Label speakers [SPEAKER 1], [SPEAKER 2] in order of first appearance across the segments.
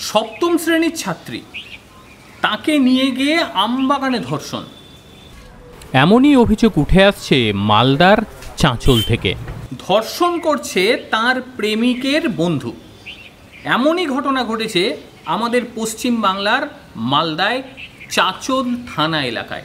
[SPEAKER 1] সপ্তম শ্রেণীর ছাত্রী, তাকে নিয়ে গিয়ে আমবাগানে ধর্ষণ। এমনই অভিযোগ উঠে আসছে মালদার চাঁচল থেকে। ধর্ষণ করছে তার প্রেমিকের বন্ধু। এমনই ঘটনা ঘটেছে আমাদের পশ্চিম বাংলার মালদায় চাঁচল থানা এলাকায়।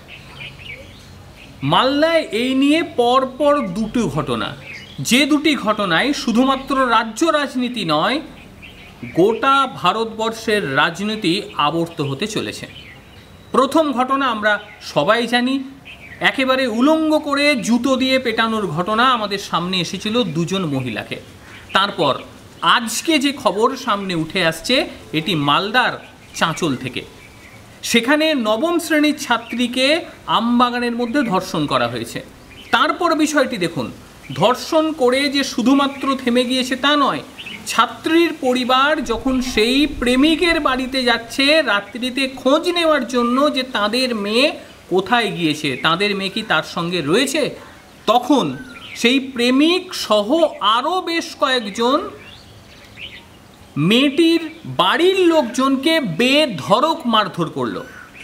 [SPEAKER 1] মালদায় এই নিয়ে পরপর দুটো ঘটনা, যে দুটি ঘটনায় শুধুমাত্র রাজ্য রাজনীতি নয়, গোটা ভারতবর্ষের রাজনীতি আবর্ত হতে চলেছে। প্রথম ঘটনা আমরা সবাই জানি, একেবারে উলঙ্গ করে জুতো দিয়ে পেটানোর ঘটনা আমাদের সামনে এসেছিল দুজন মহিলাকে। তারপর আজকে যে খবর সামনে উঠে আসছে এটি মালদার চাঁচল থেকে। সেখানে নবম শ্রেণীর ছাত্রীকে আমবাগানের মধ্যে ধর্ষণ করা হয়েছে। তারপর বিষয়টি দেখুন, ধর্ষণ করে যে শুধুমাত্র থেমে গিয়েছে তা নয়, ছাত্রীর পরিবার যখন সেই প্রেমিকের বাড়িতে যাচ্ছে রাত্রিতে খোঁজ নেওয়ার জন্য যে তাদের মেয়ে কোথায় গিয়েছে, তাদের মেয়ে কি তার সঙ্গে রয়েছে, তখন সেই প্রেমিক সহ আরও বেশ কয়েকজন মেয়েটির বাড়ির লোকজনকে বেধড়ক মারধর করলো।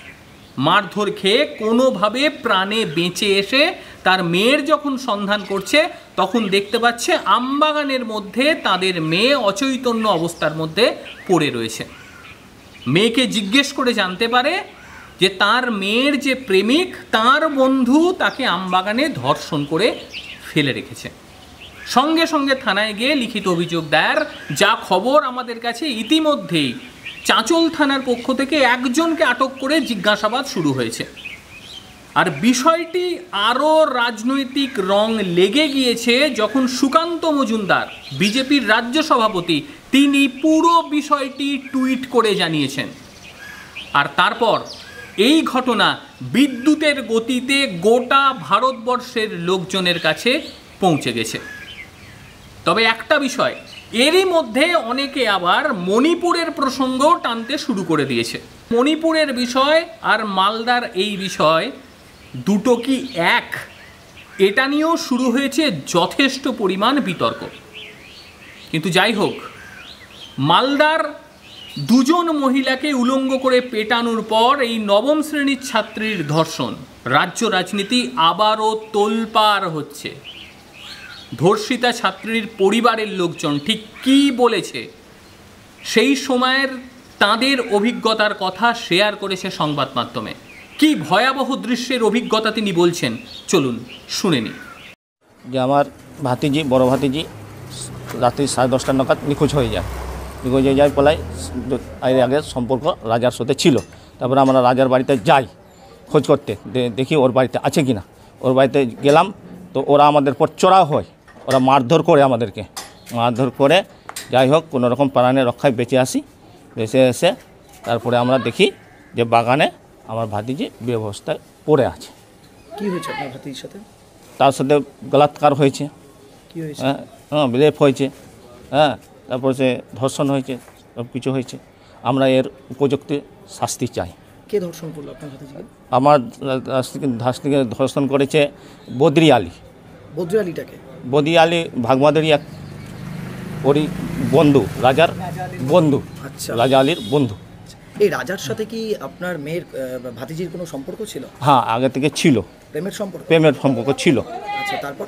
[SPEAKER 1] মারধর খেয়ে কোনোভাবে প্রাণে বেঁচে এসে তার মেয়ের যখন সন্ধান করছে তখন দেখতে পাচ্ছে আমবাগানের মধ্যে তাদের মেয়ে অচৈতন্য অবস্থার মধ্যে পড়ে রয়েছে। মেয়েকে জিজ্ঞেস করে জানতে পারে যে তার মেয়ের যে প্রেমিক তার বন্ধু তাকে আমবাগানে ধর্ষণ করে ফেলে রেখেছে। সঙ্গে সঙ্গে থানায় গিয়ে লিখিত অভিযোগ দায়ের। যা খবর আমাদের কাছে, ইতিমধ্যেই চাঁচল থানার পক্ষ থেকে একজনকে আটক করে জিজ্ঞাসাবাদ শুরু হয়েছে। আর বিষয়টি আরও রাজনৈতিক রং লেগে গিয়েছে যখন সুকান্ত মজুমদার, বিজেপির রাজ্য সভাপতি, তিনি পুরো বিষয়টি টুইট করে জানিয়েছেন। আর তারপর এই ঘটনা বিদ্যুতের গতিতে গোটা ভারতবর্ষের লোকজনের কাছে পৌঁছে গেছে। তবে একটা বিষয়, এরই মধ্যে অনেকে আবার মণিপুরের প্রসঙ্গ টানতে শুরু করে দিয়েছে। মণিপুরের বিষয় আর মালদার এই বিষয় দুটো কি এক, এটা নিয়েও শুরু হয়েছে যথেষ্ট পরিমাণ বিতর্ক। কিন্তু যাই হোক, মালদার দুজন মহিলাকে উলঙ্গ করে পেটানোর পর এই নবম শ্রেণীর ছাত্রীর ধর্ষণ, রাজ্য রাজনীতি আবারও তোলপাড় হচ্ছে। ধর্ষিতা ছাত্রীর পরিবারের লোকজন ঠিক কী বলেছে, সেই সময়ের তাদের অভিজ্ঞতার কথা শেয়ার করেছে সংবাদ মাধ্যমে। কি ভয়াবহ দৃশ্যের অভিজ্ঞতা তিনি বলছেন, চলুন শুনে নিই।
[SPEAKER 2] যে আমার ভাতিজি, বড় ভাতিজি রাত্রি 10:30 নাগাদ নিখোঁজ হয়ে যায়। নিখোঁজ হয়ে যায় পলাই এর আগে সম্পর্ক রাজার সাথে ছিল। তারপরে আমরা রাজার বাড়িতে যাই খোঁজ করতে, দেখি ওর বাড়িতে আছে কি না। ওর বাড়িতে গেলাম তো ওরা আমাদের পর চড়াও হয়, ওরা মারধর করে আমাদেরকে। মারধর করে যাই হোক কোনো রকম প্রাণে রক্ষায় বেঁচে আসি। বেঁচে এসে তারপরে আমরা দেখি যে বাগানে আমার ভাতিজি ব্যবস্থায় পড়ে আছে।
[SPEAKER 3] কি হয়েছে আপনার ভাতিজির সাথে?
[SPEAKER 2] তার সাথে বলাৎকার হয়েছে,
[SPEAKER 3] কি হয়েছে?
[SPEAKER 2] হ্যাঁ রেপ হয়েছে, হ্যাঁ তারপরে সে ধর্ষণ হয়েছে, সব কিছু হয়েছে। আমরা এর উপযুক্ত শাস্তি চাই।
[SPEAKER 3] কে ধর্ষণ করলো আপনার ভাতিজিকে?
[SPEAKER 2] আমার থেকে ধর্ষণ করেছে বদ্রি আলী।
[SPEAKER 3] বদ্রি আলীটাকে?
[SPEAKER 2] বদ্রি আলী ভাগমাদেরই এক ওরই বন্ধু, রাজার বন্ধু।
[SPEAKER 3] আচ্ছা,
[SPEAKER 2] রাজা আলীর বন্ধু।
[SPEAKER 3] এই রাজার সাথে কি আপনার মেয়ের ভাতিজির কোনো সম্পর্ক ছিল?
[SPEAKER 2] হ্যাঁ আগে থেকে ছিল,
[SPEAKER 3] প্রেমের সম্পর্ক?
[SPEAKER 2] প্রেমের সম্পর্ক ছিল।
[SPEAKER 3] আচ্ছা, তারপর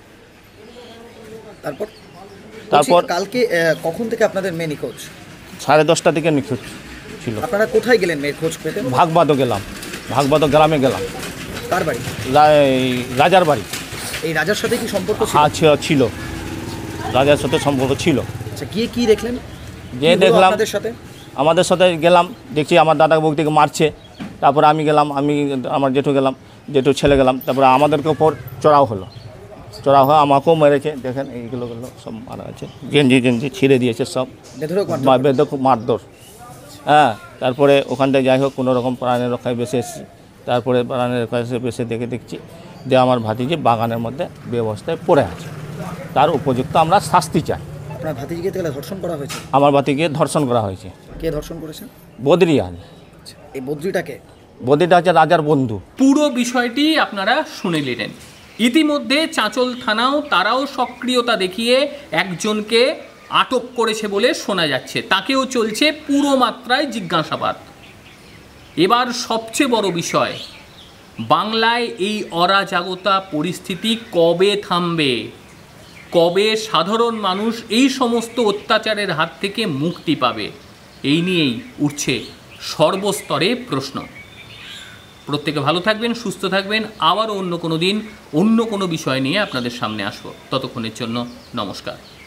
[SPEAKER 3] তারপর
[SPEAKER 2] তারপর
[SPEAKER 3] কালকে কখন থেকে আপনাদের মেয়ে নিখোঁজ?
[SPEAKER 2] 10:30 থেকে নিখোঁজ ছিল।
[SPEAKER 3] আপনারা কোথায় গেলেন মেয়ের খোঁজ পেতে?
[SPEAKER 2] ভাগবাদও গেলাম, ভাগবাদও গ্রামে গেলাম।
[SPEAKER 3] কার বাড়ি?
[SPEAKER 2] রাজার বাড়ি।
[SPEAKER 3] এই রাজার সাথে কি সম্পর্ক ছিল?
[SPEAKER 2] হ্যাঁ ছিল, রাজার সাথে সম্পর্ক ছিল।
[SPEAKER 3] আচ্ছা, গিয়ে কি দেখলেন?
[SPEAKER 2] যে দেখলাম
[SPEAKER 3] আমাদের
[SPEAKER 2] সাথে গেলাম, দেখছি আমার দাদা বৌদিকে মারছে। তারপরে আমি গেলাম, আমার জেঠু গেলাম, জেঠু ছেলে গেলাম। তারপরে আমাদেরকে ওপর চড়াও হলো, চড়াও হয়ে আমাকেও মেরেছে। দেখেন এইগুলো সব মারা আছে, গেঞ্জি ছিঁড়ে দিয়েছে সব, বেদক মারধর। হ্যাঁ তারপরে ওখান থেকে যাই হোক কোনো রকম প্রাণের রক্ষায় বেঁচে এসেছি। তারপরে প্রাণের রক্ষায় বেঁচে দেখছি যে আমার ভাতিজি বাগানের মধ্যে ব্যবস্থায় পড়ে আছে, তার উপযুক্ত আমরা শাস্তি চাই।
[SPEAKER 3] আপনার ভাতিজিকে তাহলে ধর্ষণ করা হয়েছে? আমার
[SPEAKER 2] ভাতিজিকে ধর্ষণ করা হয়েছে।
[SPEAKER 3] কে ধর্ষণ করেছে?
[SPEAKER 2] বদ্রি আলী।
[SPEAKER 3] এই বদ্রিটাকে?
[SPEAKER 2] বদ্রিটা হচ্ছে রাজার বন্ধু।
[SPEAKER 1] পুরো বিষয়টি আপনারা শুনে নিলেন। ইতিমধ্যে চাঁচল থানাও তারাও সক্রিয়তা দেখিয়ে একজনকে আটক করেছে বলে শোনা যাচ্ছে, তাকেও চলছে পুরো মাত্রায় জিজ্ঞাসাবাদ। এবার সবচেয়ে বড় বিষয়, বাংলায় এই অরাজকতা পরিস্থিতি কবে থামবে, কবে সাধারণ মানুষ এই সমস্ত অত্যাচারের হাত থেকে মুক্তি পাবে, এই নিয়েই উঠছে সর্বস্তরে প্রশ্ন। প্রত্যেকে ভালো থাকবেন, সুস্থ থাকবেন। আবারও অন্য কোনো দিন অন্য কোনো বিষয় নিয়ে আপনাদের সামনে আসবো। ততক্ষণের জন্য নমস্কার।